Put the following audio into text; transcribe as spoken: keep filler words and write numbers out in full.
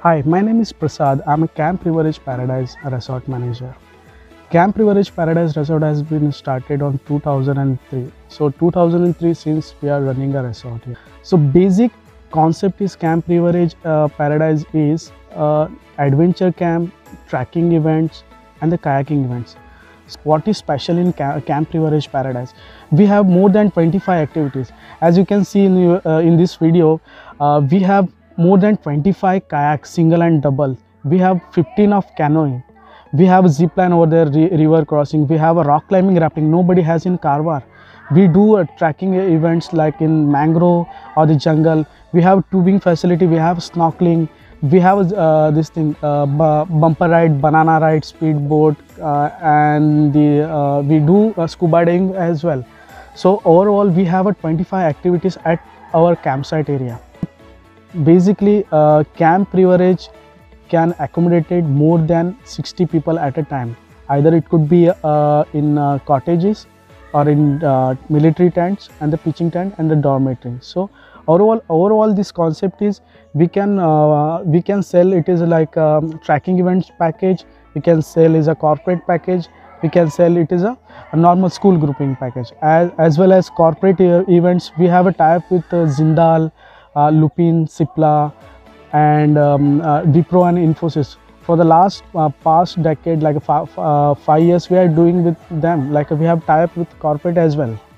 Hi, my name is Prasad. I'm a Camp Riverage Paradise resort manager. Camp Riverage Paradise Resort has been started on two thousand three. So two thousand three since we are running a resort here. So basic concept is Camp Riverage uh, Paradise is uh, adventure camp, trekking events and the kayaking events. So what is special in Camp Riverage Paradise? We have more than twenty-five activities. As you can see in, uh, in this video, uh, we have more than twenty-five kayaks, single and double. We have fifteen of canoeing. We have a zip line over there, river crossing. We have a rock climbing rafting. Nobody has in Karwar. We do uh, trekking events like in mangrove or the jungle. We have tubing facility. We have snorkeling. We have uh, this thing, uh, bumper ride, banana ride, speedboat, uh, and the uh, we do uh, scuba diving as well. So overall, we have a twenty-five activities at our campsite area. Basically, uh, Camp Riverage can accommodate more than sixty people at a time. Either it could be uh, in uh, cottages or in uh, military tents and the pitching tent and the dormitory. So overall, overall this concept is we can uh, we can sell it is like a tracking events package. We can sell is a corporate package. We can sell it is a, a normal school grouping package. As, as well as corporate uh, events, we have a tie-up with uh, Jindal, uh, Lupin, Cipla, and um, uh, Wipro and Infosys. For the last uh, past decade, like uh, five years, we are doing with them. Like we have tie-up with corporate as well.